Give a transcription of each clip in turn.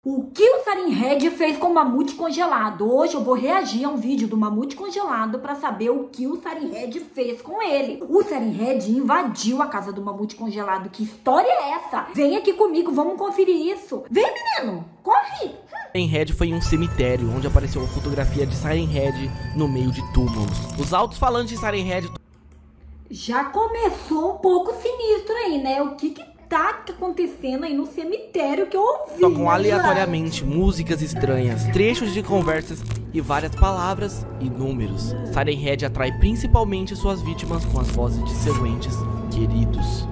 O que o Siren Head fez com o mamute congelado? Hoje eu vou reagir a um vídeo do mamute congelado pra saber o que o Siren Head fez com ele. O Siren Head invadiu a casa do mamute congelado. Que história é essa? Vem aqui comigo, vamos conferir isso. Vem, menino, corre! Siren Head foi em um cemitério, onde apareceu uma fotografia de Siren Head no meio de túmulos. Os altos-falantes de Siren Head... Já começou um pouco sinistro aí, né? O que tá acontecendo aí no cemitério que eu ouvi? Tocam aleatoriamente músicas estranhas, trechos de conversas e várias palavras e números. Siren Head atrai principalmente suas vítimas com as vozes de seus entes queridos.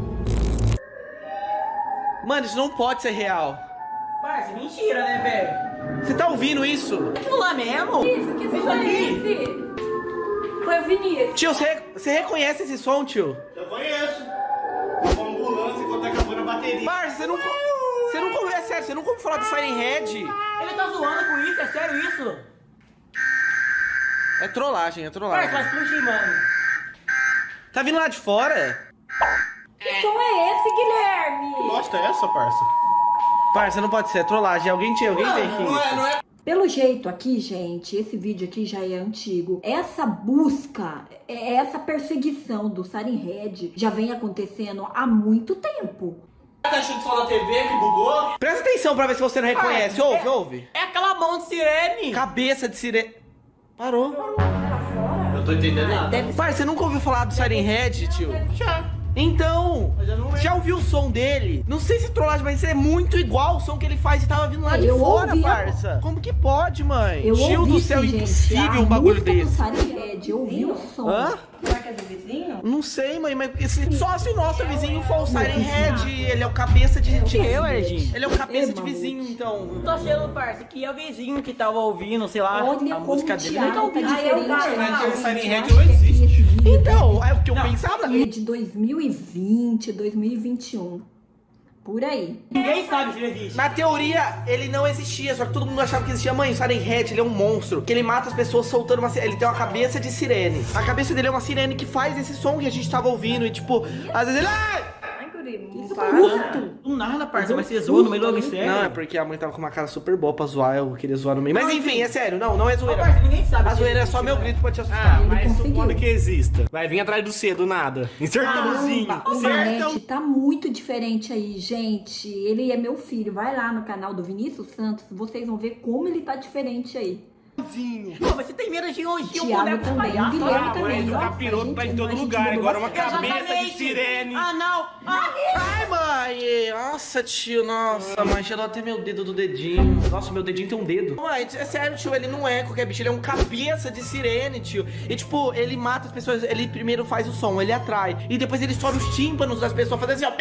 Mano, isso não pode ser real. Parça, mentira, né, velho? Você tá ouvindo isso? Aquilo lá mesmo? Isso, que som é esse? Foi o Vinícius. Tio, você reconhece esse som, tio? Eu conheço. Uma ambulância quando tá acabando a bateria. Parça, você nunca ouviu, é sério, você nunca ouviu falar do Siren Head? Ele tá zoando com isso, é sério isso? É trollagem, é trollagem. Parça, vai explodir, mano. Tá vindo lá de fora? Que som é esse, Guilherme? Que bosta é essa, parça? Parça, não pode ser, é trollagem. Alguém tem aqui? Não é. Pelo jeito aqui, gente, esse vídeo aqui já é antigo. Essa busca, essa perseguição do Siren Head já vem acontecendo há muito tempo. Tá achando só na TV que bugou? Presta atenção pra ver se você não reconhece. Ouve. É aquela mão de sirene. Cabeça de sirene. Parou. Eu tô entendendo nada. Parça, você nunca ouviu falar do Siren Head, tio? Já. Então, Mas eu não lembro. já ouviu o som dele? Não sei se trollagem, mas é muito igual o som que ele faz e tava vindo lá de Eu fora, ouvi, parça. Como que pode, mãe? Eu Tio ouvi, do céu, gente, impossível a um bagulho música do desse. Siren Head, eu ouvi o som. Hã? Será que é do vizinho? Não sei, mãe, mas só se o nosso vizinho for o Siren Head, ele é o cabeça de... Eu, Edinho. Ele é o cabeça de Maluco. vizinho, então. Tô achando, parça, que é o vizinho que tava ouvindo, sei lá, Olha a como música o dele. Thiago tá Não, diferente. Mas o Siren Head Eu não acho que existe. esse vídeo Então, é o que eu pensava. é de 2020, 2021. Por aí. Ninguém sabe se ele existe. Na teoria, ele não existia, só que todo mundo achava que existia. Mãe, o Siren Head, ele é um monstro, que ele mata as pessoas soltando uma sirene. Ele tem uma cabeça de sirene. A cabeça dele é uma sirene que faz esse som que a gente tava ouvindo. E tipo, às vezes ele... Ai! Ai, guri, não Isso para. muito. Do nada, parça, mas você zoou no meio do mistério. Não, é porque a mãe tava com uma cara super boa pra zoar, eu queria zoar no meio. Mas enfim, é sério, não é Ô, zoeira. parça, ninguém sabe. A se zoeira é ele só meu existe, grito pra te assustar. Ele Mas conseguiu. supondo que exista. Vai vir atrás do C, do nada. Em sertãozinho. O Manete tá muito diferente aí, gente. Ele é meu filho. Vai lá no canal do Vinícius Santos, vocês vão ver como ele tá diferente aí. Pô, mas você tem medo de um Thiago boneco também, palhaço? Guilherme Ah, também. mas o Nossa, capiroto tá em gente, todo a gente lugar mudou agora. Uma bastante. cabeça de sirene. Ah, não. Ai, mãe! Nossa, tio, nossa, mãe, cheirou até meu dedo do dedinho. Nossa, meu dedinho tem um dedo. Mãe, é sério, tio, ele não é qualquer bicho, ele é um cabeça de sirene, tio. E tipo, ele mata as pessoas, ele primeiro faz o som, ele atrai. E depois ele estoura os tímpanos das pessoas, fazendo assim, ó.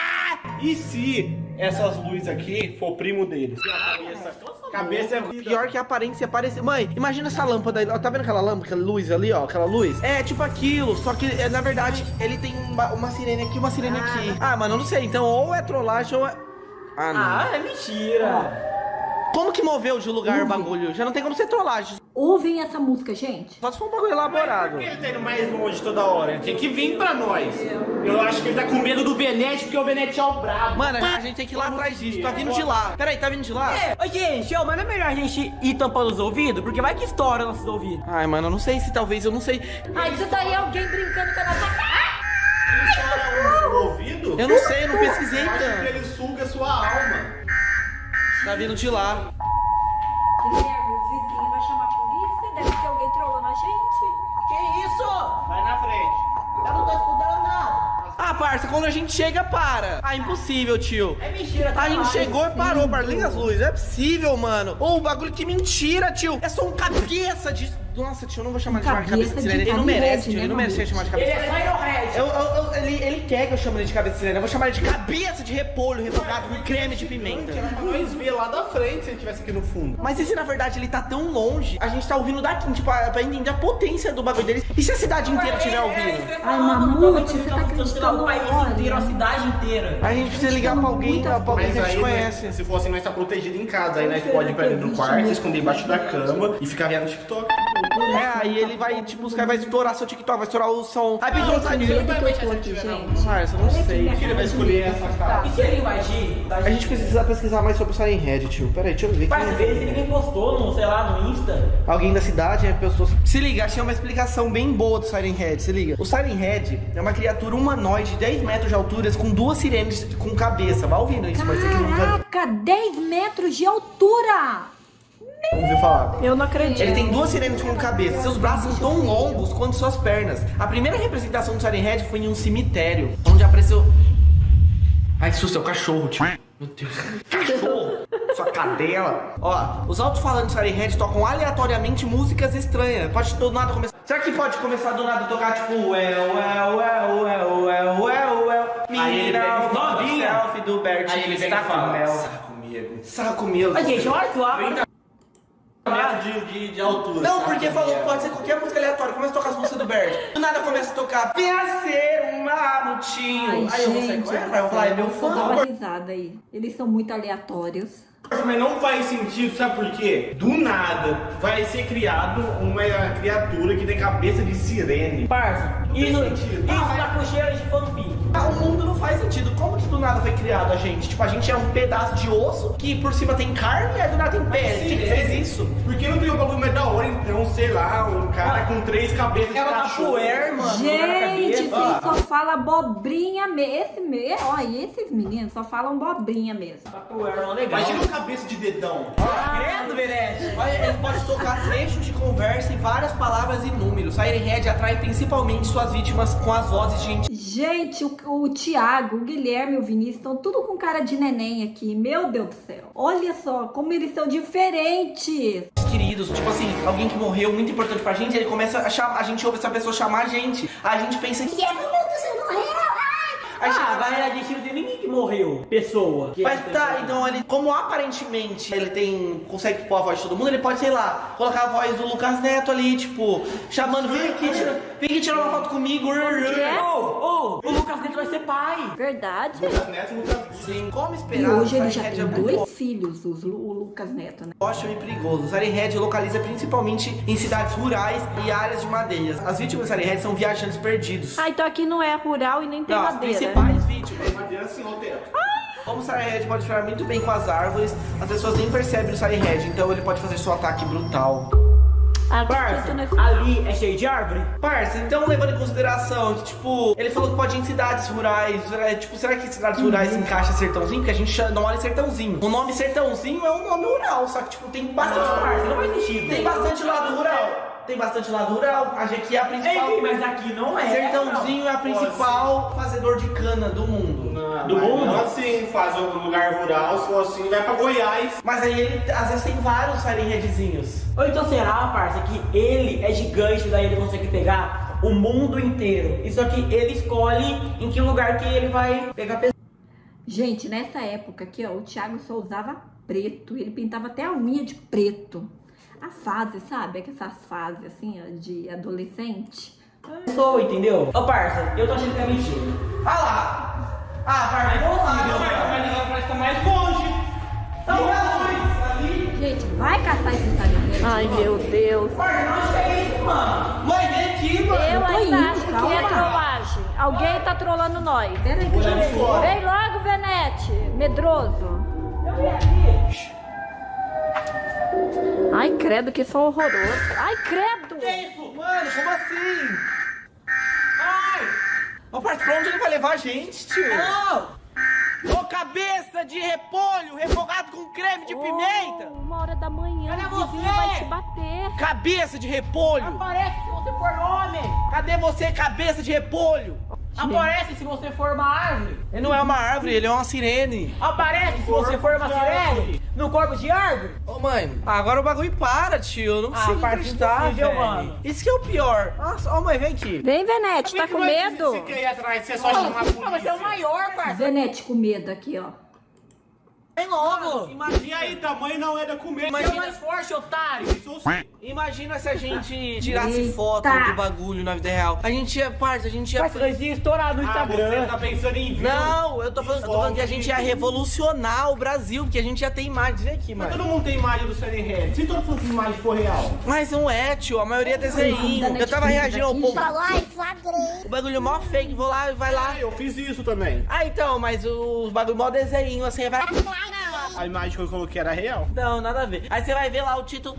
E se essas luzes aqui for o primo dele? Cabeça é Pior que a aparência parece... Mãe, imagina essa lâmpada aí. Tá vendo aquela lâmpada, aquela luz ali, ó? Aquela luz? É tipo aquilo, só que na verdade ele tem uma sirene aqui, uma sirene aqui. Ah, mano, eu não sei. Então ou é trollagem ou é... Ah, não. Ah, é mentira. Como que moveu de lugar o bagulho? Já não tem como ser trollagem. Ouvem essa música, gente. Só se for um bagulho elaborado. Por que ele tá indo mais longe toda hora? Ele tem que vir pra nós. Eu acho que ele tá com medo do Venete, porque o Venete é o brabo. Mano, a gente tem que ir lá atrás disso. Tá vindo de lá. Peraí, tá vindo de lá? Ô, gente, mas não é melhor a gente ir tampando os ouvidos? Porque vai que estoura nossos ouvidos. Ai, mano, eu não sei se talvez, eu não sei. Ai, isso daí é alguém brincando com a nossa cara. Ele estoura o ouvido? Eu não sei, eu não pesquisei Eu acho que tanto. ele suga a sua alma. Tá vindo de lá. Guilherme, o vizinho vai chamar a polícia? Deve ser alguém trolando a gente. Que isso? Vai na frente. Eu não tô escutando nada. Ah, parça, quando a gente chega, para. Ah, impossível, tio. É mentira, tá A gente lá. chegou e parou, liga as luzes. É possível, mano. Ô, o bagulho que mentira, tio. É só um cabeça de... Nossa, tio, eu não vou chamar de cabeça de sirene. Ele não merece, tio. Ele não merece ser chamado de Ele cabeça de é sirene. Siren Head. Ele quer que eu chame ele de cabeça de sirene. Eu vou chamar ele de cabeça de repolho refogado com creme de pimenta. Pra nós ver lá da frente se ele estivesse aqui no fundo. Mas e se na verdade ele tá tão longe, a gente tá ouvindo daqui, tipo, pra entender a potência do bagulho dele. E se a cidade inteira estiver ouvindo? Ai, Mamute, você tá acreditando o país agora? inteiro, a cidade inteira. A gente precisa ligar pra alguém que a Mas gente aí, conhece. se fosse nós tá protegido em casa, aí nós pode ir pra dentro do quarto, se esconder embaixo da cama e ficar vendo TikTok. Aí ele vai, tipo, os caras vai estourar seu TikTok, vai estourar o som. Aí pensou, Olha que medo que eu tô aqui, gente. Parça, eu não sei. O que ele vai escolher essa cara? E se ele invadir? A gente precisa pesquisar mais sobre o Siren Head, tio. Pera aí, deixa eu ver. Mas às vezes ninguém postou no, sei lá, no Insta. Alguém da cidade, pessoas... Se liga, achei uma explicação bem boa do Siren Head, se liga. O Siren Head é uma criatura humanoide de 10 metros de altura com 2 sirenes com cabeça. Vai ouvindo isso, mas aqui nunca... Caraca, 10 metros de altura! Vamos ver falar. Eu não acredito. Ele tem 2 sirenes com cabeça. Seus braços são tão longos quanto suas pernas. A primeira representação do Siren Head foi em um cemitério, onde apareceu... Ai, que susto, é o cachorro, tio. Meu Deus. Cachorro! Sua cadela. Ó, os alto-falantes do Siren Head tocam aleatoriamente músicas estranhas. Pode do nada começar... Será que pode começar do nada a tocar, tipo... Mira o novinha. selfie do Bert. Aí ele está pega e fala, com mel. sarra comigo. Sarra comigo. Mas gente, olha só. De altura. Não, sarra porque falou que comigo. pode ser qualquer música aleatória. Começa a tocar as músicas do Bert. Do nada começa a tocar Venha ser um mamutinho. Aí eu vou sair correndo. Aí eu vou falar, é meu fã. Vou dar risada aí. Eles são muito aleatórios. Mas não faz sentido, sabe por quê? Do nada vai ser criado uma criatura que tem cabeça de sirene. Parça, isso tá com cheiro de fanfic. O mundo não faz sentido. Como que do nada foi criado a gente? Tipo, a gente é um pedaço de osso que por cima tem carne e aí do nada tem pele. Quem que fez isso? Por que não tem um bagulho mais da hora, então, sei lá, um cara com 3 cabeças de Ela tá cachorro. poer, mano. Gente, vocês Ó, só falam abobrinha mesmo. Esses meninos só falam abobrinha mesmo. tá poer, mano, legal. Imagina uma cabeça de dedão. Credo, Venete. Olha, ele pode tocar trechos de conversa e várias palavras e números. Siren Head atrai principalmente suas vítimas com as vozes de Gente, o Thiago, o Guilherme e o Vinícius estão tudo com cara de neném aqui. Meu Deus do céu. Olha só como eles são diferentes. queridos. Tipo assim, alguém que morreu muito importante pra gente, ele começa a chamar, a gente ouve essa pessoa chamar a gente. A gente pensa que Meu Deus, você morreu. Na verdade, a gente não tem ninguém que morreu, pessoa. Mas tá, então ele, como aparentemente ele consegue pôr a voz de todo mundo, ele pode, sei lá, colocar a voz do Lucas Neto ali, tipo, chamando, vem aqui tirar uma foto comigo. O Lucas Neto vai ser pai. Verdade. Lucas Neto nunca... Sim, como E esperar. hoje ele já Siren Head tem é muito 2 filhos, o Lucas Neto, né? ótimo e perigoso. O Siren Head localiza principalmente em cidades rurais e áreas de madeiras. As vítimas do Siren Head são viajantes perdidos. Ah, então aqui não é rural e nem tem Não, as madeira. principais vítimas. Madeira assim, ó, teto. Como o Siren Head pode ficar muito bem com as árvores, as pessoas nem percebem o Siren Head, então ele pode fazer seu ataque brutal. Parça, ali é cheio de árvore? Parça, então levando em consideração que, tipo, ele falou que pode ir em cidades rurais, tipo, será que cidades rurais se encaixa sertãozinho? Porque a gente não olha sertãozinho. O nome sertãozinho é um nome rural, só que, tipo, tem bastante parça, não faz sentido. Tem bastante lado rural. Tem bastante lado rural, a gente aqui é a principal. Ei, mas aqui não é. Sertãozinho é a principal fazedor de cana do mundo. Do mundo? Não assim, faz um lugar rural, se for assim, vai pra Goiás. Mas aí ele, às vezes, tem vários Siren Headzinhos. Ou então será, parça, que ele é gigante, daí ele consegue pegar o mundo inteiro. Isso aqui ele escolhe em que lugar que ele vai pegar pessoas. Gente, nessa época aqui, ó, o Thiago só usava preto. Ele pintava até a unha de preto. A fase, sabe? Essas fases, assim, ó, de adolescente. Pessoa, entendeu? Ô, parça, eu tô achando que é mentira. Ah lá! Ah, parça, vamos lá, Mas ela parece que tá mais longe. Não é luz ali. Gente, vai caçar esse Siren. Ai, meu Deus. Parça, não acho que é isso, mano. Mãe, vem aqui, mano. Eu tô ainda indo, acho que calma. é trollagem. Alguém tá trollando nós. Pera aí que eu já vou. Vem logo, Venete. Medroso. Eu vim aqui. Ai, credo, que som horroroso. Ai, credo. Que isso? Mano, como assim? Ai! Ô, parça, pra onde ele vai levar a gente, tio? Não! Ô, cabeça de repolho refogado com creme de pimenta! 1h da manhã, Cadê o vizinho você? vai te bater. Cabeça de repolho! Aparece se você for homem! Cadê você, cabeça de repolho? Aparece se você for uma árvore! Ele não é uma árvore, ele é uma sirene. Aparece se você for uma sirene! No corpo de árvore! Ô, mãe, agora o bagulho para, tio. Eu não consigo parça, acreditar, impossível, velho. mano. Isso que é o pior. Nossa, ó, mãe, vem aqui. Vem, Venete, tá com medo? Você quer ir atrás, você só chamar a polícia. Mas é o maior, parça! Venete com medo aqui, ó. Vem logo! E aí, tamanho não é da comer. Você é mais forte, otário! Imagina se a gente tirasse Eita. foto do bagulho na vida real. A gente ia, parça, a gente ia... Mas nós ia estourar no Instagram. Você tá pensando em vir. Não, eu tô falando que a gente ia revolucionar o Brasil, porque a gente ia ter imagem. Vem aqui, Mas mano. todo mundo tem imagem do Sunny Red. Se todas essas imagens for real. Mas não é, tio, a maioria é desenho. Eu tava reagindo ao povo. Ai, flagrei. O bagulho mó fake, vou lá e vai lá. Ah, eu fiz isso também. Ah, então, mas os bagulho mó desenho, assim, vai... A imagem que eu coloquei era real. Não, nada a ver. Aí você vai ver lá o título.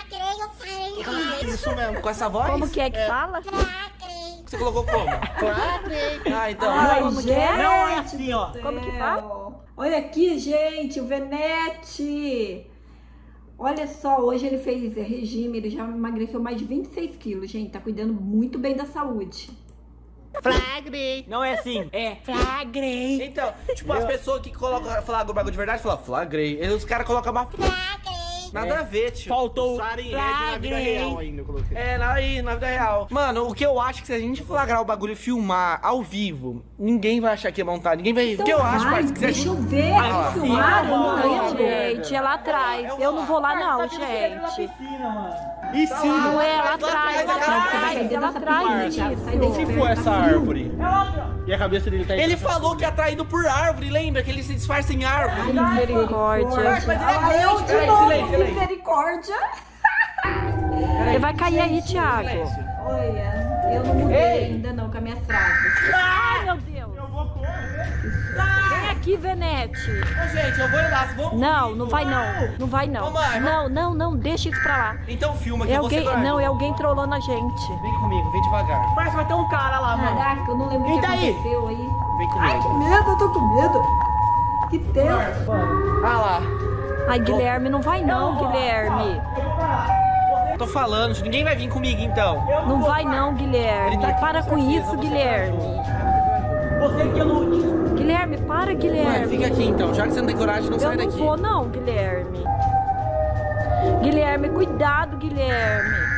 Isso mesmo. Com essa voz? Como que é que fala? Você colocou como? Ah, então. Ai, como que é? Não é assim, ó. Como que fala? Olha aqui, gente, o Venete. Olha só, hoje ele fez regime, ele já emagreceu mais de 26 quilos, gente. Tá cuidando muito bem da saúde. Flagrei. Não é assim, é flagrei. Então, tipo, as pessoas que colocam flagram o bagulho de verdade falam flagrei. E os caras colocam uma nada a ver, tio. Faltou Sunny Red na vida real ainda, eu coloquei. É, aí, na vida real. Mano, o que eu acho que se a gente flagrar o bagulho e filmar ao vivo, ninguém vai achar que é montado. Ninguém vai. O que eu acho, parceiro, que se a Deixa eu gente. ver, Ah, filmar, eu não lembro. Gente, é lá atrás. Eu não vou lá não, gente. E se, Não é lá atrás. Lá atrás, Sai É lá dessa atrás, pilha, isso. sai desse se pé, for tá essa frio. árvore? E a cabeça dele tá aí. Ele falou que é atraído por árvore, lembra? Que ele se disfarça em árvore. Misericórdia. Ah, eu de novo, misericórdia. Ele vai cair aí, Thiago. Olha, eu não mudei ainda não com as minhas frases. Ai, meu Deus. Vem aqui, Venete. Ô, gente, eu vou ir lá, vamos. Não, não vai não. Não vai não. Ô, mãe, Não, deixa isso pra lá. Então filma que É você alguém, vai. não, é alguém trollando a gente. Vem comigo, vem devagar. Parece que vai ter um cara lá, mano. Caraca, eu não lembro o que Eita aí. aconteceu aí. Vem Ai, que comigo. medo, eu tô com medo. Que tenso. Ah lá. Ai, Guilherme, não vai não, Guilherme. Tô falando, ninguém vai vir comigo então. Não vai não, Guilherme. Para com isso, Guilherme. Você que eu não... Guilherme, para, Mano, Guilherme. fica aqui então. Já que você não tem coragem, não Eu sai não daqui. vou não, Guilherme. Guilherme, cuidado, Guilherme.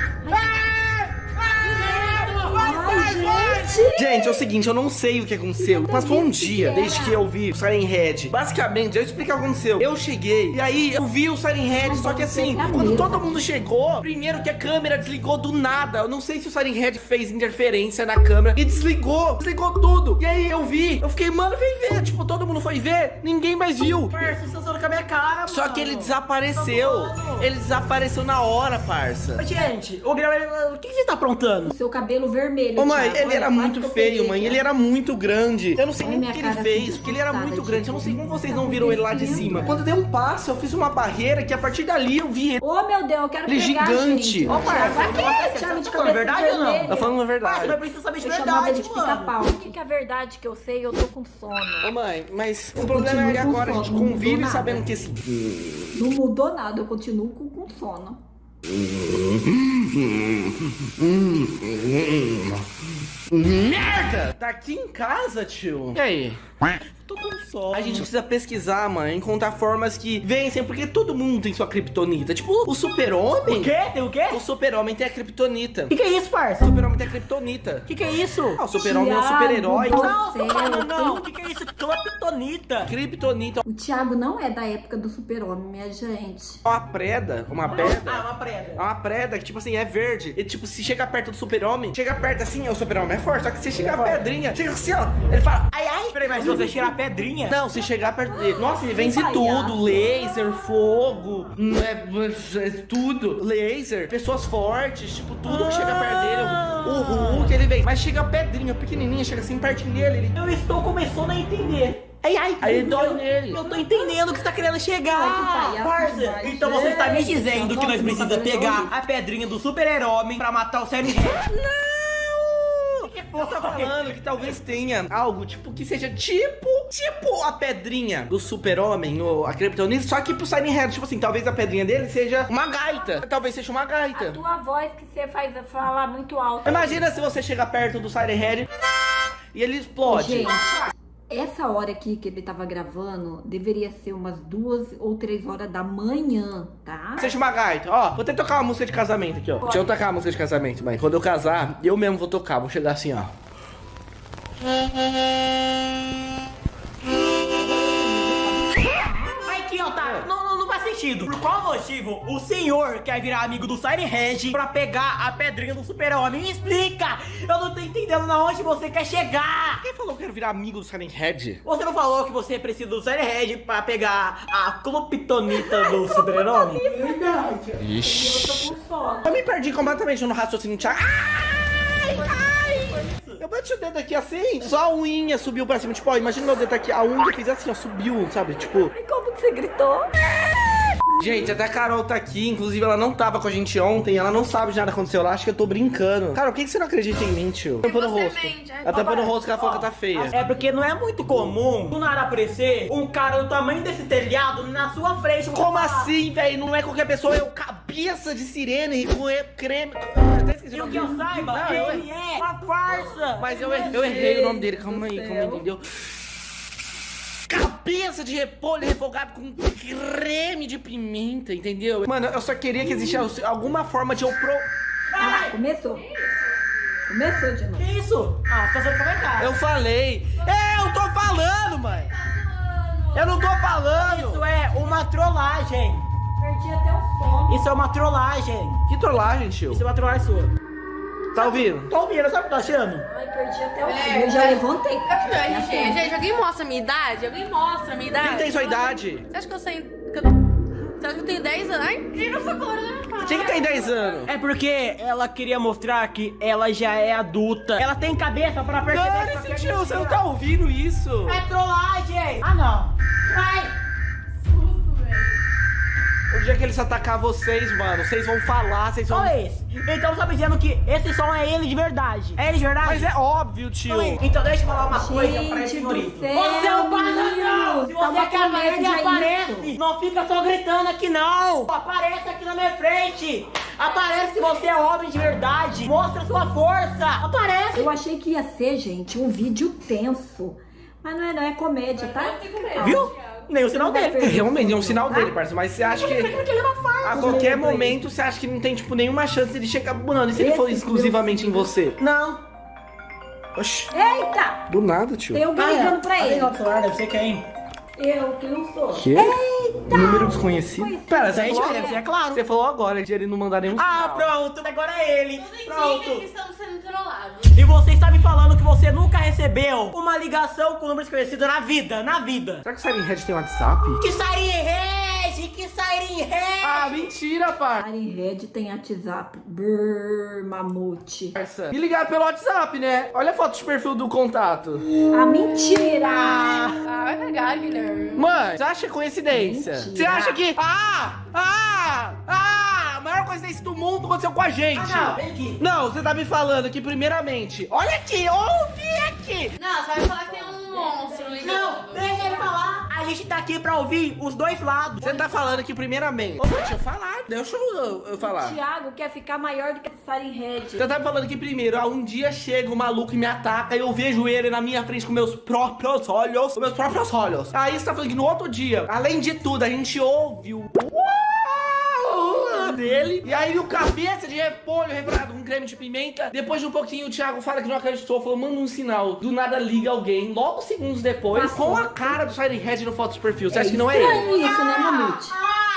Gente, é o seguinte, eu não sei o que aconteceu. Passou um dia desde que eu vi o Siren Head. Basicamente, deixa eu explicar o que aconteceu. Eu cheguei e aí eu vi o Siren Head, só que assim, quando todo mundo chegou, primeiro que a câmera desligou do nada. Eu não sei se o Siren Head fez interferência na câmera e desligou tudo. E aí eu vi, eu fiquei, mano, vem ver. Tipo, todo mundo foi ver, ninguém mais viu. Parça, você tá com a minha cara, mano. Só que ele desapareceu. Ele desapareceu na hora, parça. Gente, ô Guilherme, o que você tá aprontando? Seu cabelo vermelho. Ô, mãe, Thiago. ele Olha, era quase muito que eu feio, peguei mãe. aqui, Ele ó. era muito grande. Eu não sei Olha como minha que ele cara fez, assim, porque ele era muito assustada, grande. Eu não sei gente. como vocês não viram ele lá de cima. Quando deu um passo, eu fiz uma barreira que a partir dali eu vi ele. Ô, meu Deus, eu quero Ele pegar, gigante. gente. Ô, parça, Thiago, você Thiago de tá falando cabeça verdade ou não? vermelha. Tá falando a Você vai verdade. precisar saber de Eu chamava ele verdade, de mano. pica-pau. O que é a verdade que eu sei? Eu tô com sono. Ô, mãe, mas o Eu problema é que continuo com agora a gente sono, não mudou convive nada. sabendo que esse... Não mudou nada, eu continuo com sono. Merda! Tá aqui em casa, tio. E aí? Tô com sono. A gente precisa pesquisar, mãe, encontrar formas que vencem, porque todo mundo tem sua criptonita. Tipo, o super-homem. O quê? Tem o quê? O super-homem tem a criptonita. O que é isso, O parça? super-homem tem a criptonita. O que é isso? Ah, o super-homem é um Thiago, super-herói. do Não, céu, não. O que é isso? Kryptonita. Kryptonita O Thiago não é da época do super-homem, minha gente. é uma preda, uma pedra. Ah, uma preda. É uma preda que, tipo assim, é verde. E, tipo, se chega perto do super-homem, chega perto assim, o super-homem é forte. Só que se chegar a pedrinha, chega assim, ó. Ele fala, ai, ai. Peraí, mas se você tirar a pedrinha... Não, se chegar perto dele. Nossa, ele vence palhaço. tudo. Laser, fogo, tudo. Laser, pessoas fortes, tipo, tudo que chega perto dele. O Hulk, ele vem. Mas chega a pedrinha pequenininha, chega assim pertinho dele. Ele... Eu estou começando a entender. Ai, ai. Aí ele dói nele. Eu tô entendendo o que você tá querendo Ai, chegar. que palhaço Parça, demais. então você está me Gente, dizendo que nós nossa, meu precisamos cabelo pegar é a pedrinha do super-herói pra matar o Siren Head. Você tá falando que talvez tenha algo, tipo, que seja tipo a pedrinha do super-homem, a Kryptonita, só que pro Siren Head, tipo assim, talvez a pedrinha dele seja uma gaita. Talvez seja uma gaita. Tua voz que você faz falar muito alto. Imagina se você chega perto do Siren Head e ele explode. Gente, essa hora aqui que ele tava gravando deveria ser umas 2 ou 3 horas da manhã, tá? Seja uma gaita. Ó, vou até tocar uma música de casamento aqui, ó. Deixa eu tocar uma música de casamento, mãe. Quando eu casar, eu mesmo vou tocar. Vou chegar assim, ó. sentido. Por qual motivo o senhor quer virar amigo do Siren Head pra pegar a pedrinha do super-homem? Me explica! Eu não tô entendendo na onde você quer chegar! Quem falou que eu quero virar amigo do Siren Head? Você não falou que você precisa do Siren Head pra pegar a Kryptonita do super-homem? Verdade. Ixi. Eu me perdi completamente no raciocínio, Thiago. Eu bati o dedo aqui assim, só a unha subiu pra cima. Tipo, ó, imagina meu dedo aqui, a unha fez assim, ó, subiu, sabe? Tipo... E como que você gritou? Gente, até a Carol tá aqui, inclusive ela não tava com a gente ontem, ela não sabe de nada aconteceu, ela acha que eu tô brincando. Carol, por que você não acredita em mim, tio? Tampa no rosto. A tampa no rosto que ela falou que tá feia. É porque não é muito comum do nada aparecer um cara do tamanho desse telhado na sua frente. Como assim, velho? Não é qualquer pessoa, é o cabeça de sirene com creme... Até esqueci E o o nome que eu dele. saiba, Não, eu ele é uma farsa. Mas eu errei o nome dele, calma aí, entendeu? Cabeça de repolho refogado com creme de pimenta, entendeu? Mano, eu só queria que existisse alguma forma de eu Ah, começou. Começou de novo. Que isso? Ah, você tá sendo comentário. Eu falei. Eu tô falando, mãe. Eu não tô falando. Isso é uma trollagem. Perdi até o sono. Isso é uma trollagem. Que trollagem, tio? Isso é uma trollagem sua. Tá ouvindo? Tô ouvindo, sabe o que tá achando? Ai, perdi até o sono. Eu já levantei. Gente, alguém mostra a minha idade? Alguém mostra a minha idade? Quem tem sua idade? Você acha que eu sei... Você acha que eu tenho 10 anos? Ai, tira essa cor da minha cara. Quem que tem 10 anos? É porque ela queria mostrar que ela já é adulta. Ela tem cabeça pra perceber. Cara, que esse é tio, você não mentira. tá ouvindo isso? É trollagem. Ah, não. Vai. O dia que eles atacar vocês, mano, vocês vão falar, vocês vão... Olha esse. Então você tá me dizendo que esse som é ele de verdade. É ele de verdade? Mas é óbvio, tio. Então deixa eu falar uma coisa pra esse Gente do senhorito. céu, Você é um bananão! menino, Se você tava quer com aparecer, medo, já aparece! isso. Não fica só gritando aqui não! Apareça aqui na minha frente! Aparece se você é homem de verdade! Mostra sua força! Aparece! Eu achei que ia ser, gente, um vídeo tenso. Mas não é comédia, tá? Viu? Nem o sinal dele. Realmente, é um sinal dele, parceiro. Mas você acha que... Porque ele é uma farsa. A qualquer momento, você acha que não tem, tipo, nenhuma chance de ele chegar... Mano, e se ele for exclusivamente em você? Não. Oxi, Eita! do nada, tio. Tem alguém ligando pra ele. Tem celular, deve ser quem? Eu que não sou. Que? Número desconhecido? Pera, você Gente, falou... deve ser, é claro. Você falou agora de ele não mandar nenhum Ah, sinal. pronto. Agora é ele. Tudo indica que Pronto. estamos sendo trollados. E você está me falando que você nunca recebeu uma ligação com número desconhecido na vida. Na vida. Será que o Siren Head tem WhatsApp? Que Siren Head! Que Siren Head! Ah, mentira, parça. Siren Head tem WhatsApp. Brrr, mamute. Me ligaram pelo WhatsApp, né? Olha a foto de perfil do contato. Ah, mentira! Ah, vai cagar, Guilherme. Mãe, você acha coincidência? Mentira. Você acha que... a maior coincidência do mundo aconteceu com a gente. Ah, não, vem aqui. Não, você tá me falando que primeiramente... Olha aqui, ouve aqui. Não, você vai falar que tem um monstro ligando. Não, deixa ele falar. A gente tá aqui pra ouvir os dois lados. Você tá falando que primeiramente... Ô, deixa eu falar, deixa eu falar. Thiago quer ficar maior do que o Siren Head. Você tá me falando que primeiro, um dia chega um maluco e me ataca e eu vejo ele na minha frente com meus próprios olhos. Aí você tá falando que no outro dia, além de tudo, a gente ouve o... dele. E aí o cabeça de repolho refogado com creme de pimenta. Depois de um pouquinho o Thiago fala que não acreditou, falou, manda um sinal. Do nada liga alguém, logo segundos depois, com a cara do Siren Head no foto de perfil. Você acha que não é ele? Estranho isso, né, mamute?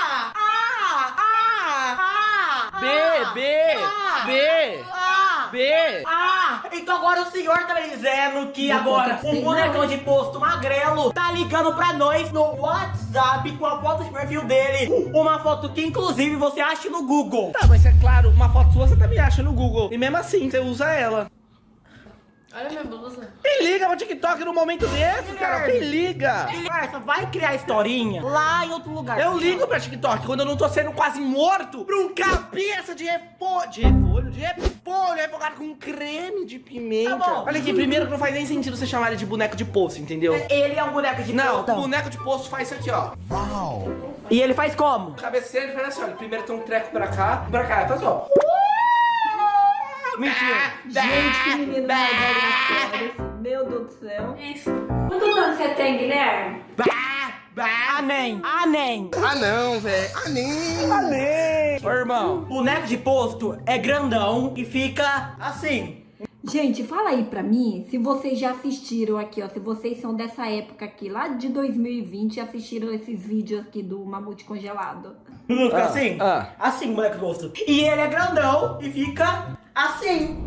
Então agora o senhor tá me dizendo que agora um bonecão de posto magrelo tá ligando pra nós no WhatsApp com a foto de perfil dele. Uma foto que inclusive você acha no Google. Tá, mas é claro, uma foto sua você também acha no Google. E mesmo assim, você usa ela. Olha minha blusa. Quem liga pro TikTok no momento desse, cara? Quem liga? Parça, vai criar historinha lá em outro lugar. Eu ligo pra TikTok quando eu não tô sendo quase morto pra um cabeça de repolho refogado com creme de pimenta. Tá bom. Olha aqui, primeiro que não faz nem sentido você chamar ele de boneco de poço, entendeu? Ele é um boneco de Não, posto. boneco de poço faz isso aqui, ó. E ele faz como? Cabeceira, ele faz assim, olha. Primeiro tem um treco pra cá, faz assim, ó. Mentira. Gente, que menino mais esse. Meu Deus do céu. Quantos anos você tem, Guilherme? Amém. Amém. Ah, não, velho. Ah, nem. Ô, irmão. Boneco de posto é grandão e fica assim. Gente, fala aí pra mim se vocês já assistiram aqui, ó. Se vocês são dessa época aqui, lá de 2020, e assistiram esses vídeos aqui do mamute congelado. Não fica assim? Assim, moleque gosto. E ele é grandão e fica assim.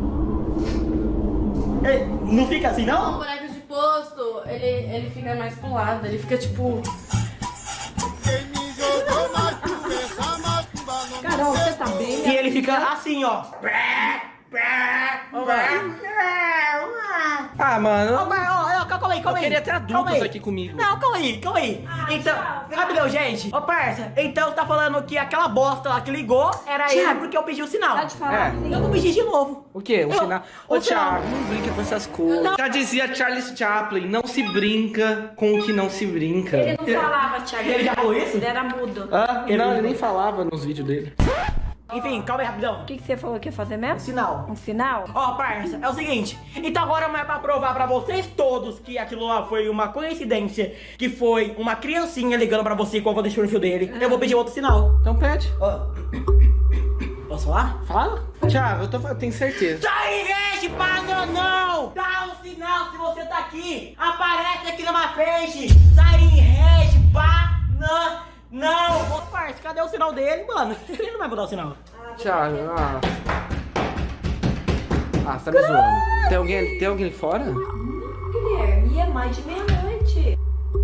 Ele não fica assim, O não? boneco de posto, ele fica mais pro lado, ele fica tipo... Carol, você tá bem? E ele fica assim, ó. Ah, mano. Calma aí. Eu queria ter adultos aqui comigo. Não, calma aí. Então, rapidão, gente. Ô, parça, então você tá falando que aquela bosta lá que ligou era ele Thiago, porque eu pedi o sinal. Pode falar assim. Eu não pedi de novo. O quê? O sinal? Ô, o sinal. Thiago, não brinca com essas coisas. Já dizia Charles Chaplin, não se brinca com o que não se brinca. Ele não falava, Thiago. Ele já falou isso? Ele era mudo. Não, ele nem falava nos vídeos dele. Enfim, calma aí, rapidão. O que você falou que ia fazer mesmo? Sinal. Um sinal? Ó, parça, é o seguinte. Então agora é pra provar pra vocês todos que aquilo lá foi uma coincidência, que foi uma criancinha ligando pra você quando eu deixei no fio dele. Eu vou pedir outro sinal. Então pede. Ó. Posso falar? Fala. Thiago, eu tenho certeza. Sai, Regi, para não! Dá um sinal se você tá aqui. Aparece aqui na minha frente. Sai, Regi, não! Ô, parça, cadê o sinal dele, mano? Ele não vai mudar o sinal. Thiago, você tá me zoando. Tem alguém fora? Guilherme, é mais de meia-noite.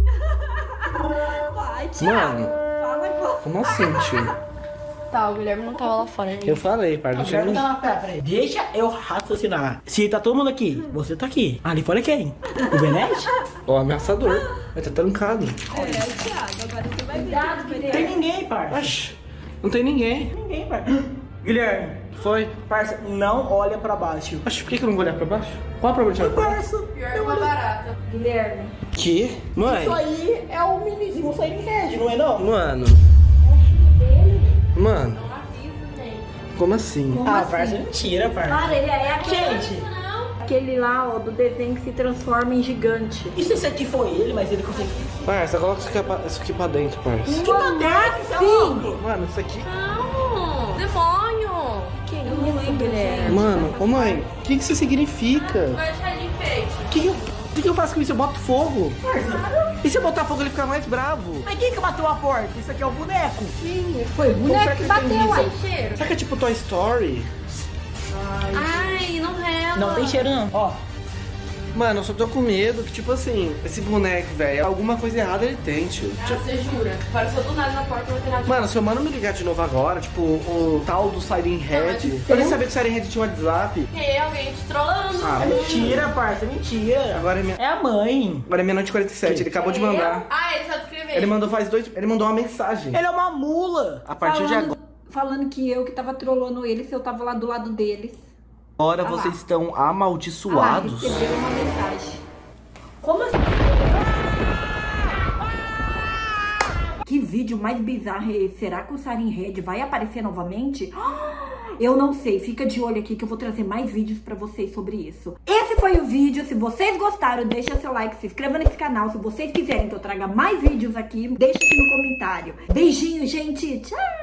Vai, Thiago. Mano, Fala agora. como assim, tio? Tá, o Guilherme não tava lá fora, né? Eu falei, pai, não tinha ninguém. Peraí. Deixa eu raciocinar. Se tá todo mundo aqui, você tá aqui. Ali fora é quem? O Benete? Ó, ameaçador. Vai tá trancado. Thiago, agora você vai ver. Não tem ninguém, parça. Oxi, não tem ninguém. Ninguém, parça. Guilherme, Foi? parça, não olha pra baixo. Oxi, por que eu não vou olhar pra baixo? Qual a problema? Parça, Pior que uma barata. Guilherme. Que? Mãe? isso aí é o minizinho Siren Head, não é não? Mano. Mano, Não avisa, gente. como assim? Parça, mentira, parça. Cara, ele é aquele, Gente, aquele lá, ó, do desenho que se transforma em gigante. e se esse aqui foi ele, mas ele conseguiu? Parça, coloca isso aqui pra dentro, parça. Que bateria, você é louco? Mano, isso aqui... Não! Demônio! Que isso, Guilherme? Mano, ô mãe, o que isso significa? Vai deixar de enfeite. O que eu faço com isso? Eu boto fogo? E se eu botar fogo ele fica mais bravo? Mas quem que bateu a porta? Isso aqui é o boneco. Sim. Foi o boneco que bateu aí. Tem cheiro. Será que é tipo Toy Story? Ai, não rela. Não tem cheiro não. Ó, Mano, eu só tô com medo que, tipo assim, esse boneco, velho, alguma coisa errada ele tem, tio. Ah, você jura? Apareceu do nada na porta, vai ter nada. Mano, se o mano me ligar de novo agora, tipo, o tal do Siren Head, eu nem sabia que o Siren Head tinha um WhatsApp. É alguém te trollando. Ah, é mentira, parça, é mentira. Agora é minha... É a mãe. Agora é meia-noite e 47, ele acabou de mandar. Ah, ele sabe escrever. Ele mandou ele mandou uma mensagem. Ele é uma mula. A partir de agora... Falando que eu que tava trollando ele, se eu tava lá do lado deles. Agora Ah lá. vocês estão Ah lá, amaldiçoados. receberam uma mensagem. Como assim? Que vídeo mais bizarro é esse? Será que o Siren Head vai aparecer novamente? Eu não sei, fica de olho aqui que eu vou trazer mais vídeos pra vocês sobre isso. Esse foi o vídeo, se vocês gostaram, deixa seu like, se inscreva nesse canal. Se vocês quiserem que eu traga mais vídeos aqui, deixa aqui no comentário. Beijinho, gente, tchau!